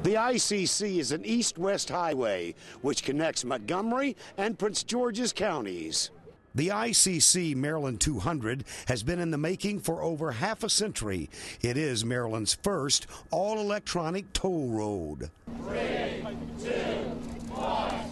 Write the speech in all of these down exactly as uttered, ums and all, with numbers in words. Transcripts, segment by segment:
The I C C is an east-west highway which connects Montgomery and Prince George's counties. The I C C Maryland two hundred has been in the making for over half a century. It is Maryland's first all-electronic toll road. Three, two, one.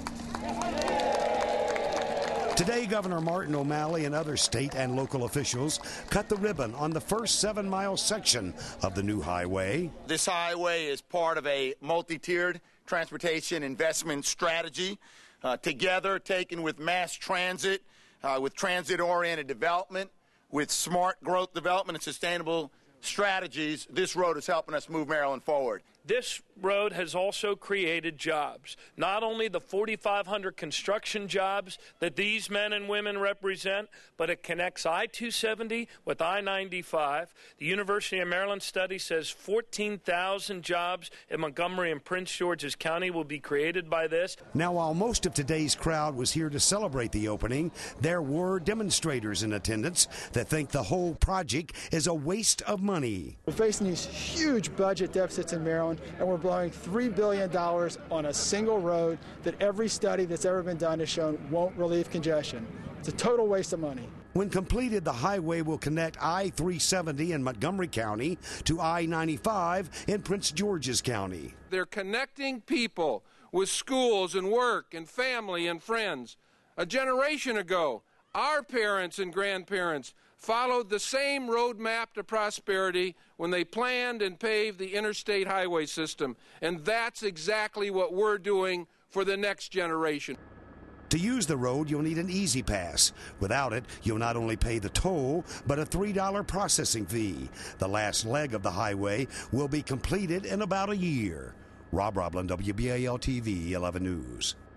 Today, Governor Martin O'Malley and other state and local officials cut the ribbon on the first seven-mile section of the new highway. This highway is part of a multi-tiered transportation investment strategy, uh, together taken with mass transit, uh, with transit-oriented development, with smart growth development and sustainable strategies. This road is helping us move Maryland forward. This road has also created jobs, not only the forty-five hundred construction jobs that these men and women represent, but it connects I two seventy with I ninety-five. The University of Maryland study says fourteen thousand jobs in Montgomery and Prince George's County will be created by this. Now, while most of today's crowd was here to celebrate the opening, there were demonstrators in attendance that think the whole project is a waste of money. We're facing these huge budget deficits in Maryland, and we're blowing three billion dollars on a single road that every study that's ever been done has shown won't relieve congestion. It's a total waste of money. When completed, the highway will connect I three seventy in Montgomery County to I ninety-five in Prince George's County. They're connecting people with schools and work and family and friends. A generation ago, our parents and grandparents followed the same roadmap to prosperity when they planned and paved the interstate highway system. And that's exactly what we're doing for the next generation. To use the road, you'll need an Easy Pass. Without it, you'll not only pay the toll, but a three dollar processing fee. The last leg of the highway will be completed in about a year. Rob Roblin, W B A L T V, eleven News.